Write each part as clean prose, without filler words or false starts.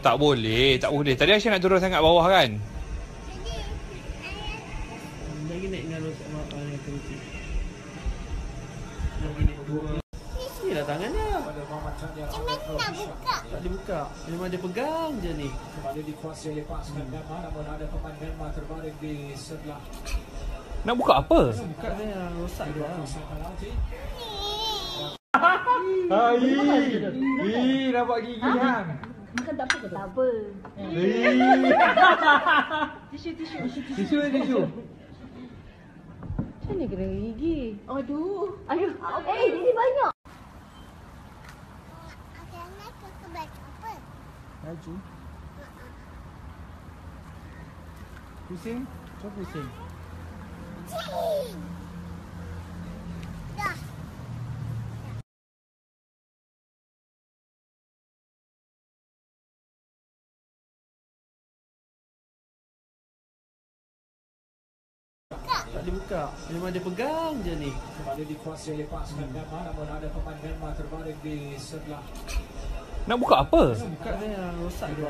Tak boleh, tak boleh. Tadi Aisyah nak turun sangat bawah kan? Lagi naik dengan rosak mak yang kerusi. Lagi naik dua. Ni lah tangannya. Macam mana nak buka? Tak dibuka. Memang dia pegang je ni. Kembali dikuasai oleh pasukan Myanmar, namun ada pemain Myanmar terbaring di sebelah Nak buka apa? Buka dia yang rosak dia. Nampak gigi hang. Makan tak apa ke? Tak apa. Tisu. Macam ni kena gigi? Aduh. Ini banyak. Anak ke baik apa? Laju. Pusing? Cuba pusing. Dah. Tak dibuka. Memang dia pegang je ni. kembali dikuasai oleh pasukan Myanmar, namun ada pemain Myanmar terbaring di sebelah Nak buka apa? Buka dia yang rosak dia.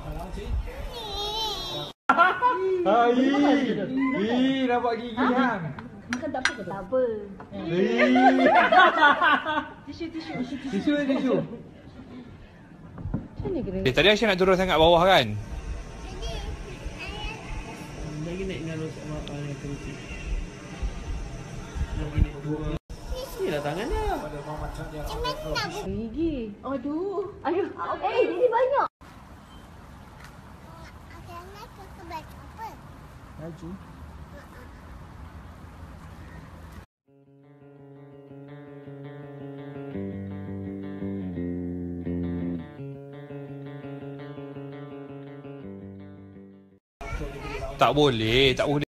Nampak gigi hang. Makan tak apa ke? Tak apa. Tisu. Macam ni kena Tadi Aisyah nak turun sangat bawah kan? Lagi naik dengan rosak mak yang kerusi. Lagi naik dua. Ni lah tangannya. pada Muhammad Chandra. Macam mana nak buka? Gigi. Aduh. Ini banyak. Anak ke baik apa? Laju. Tak boleh.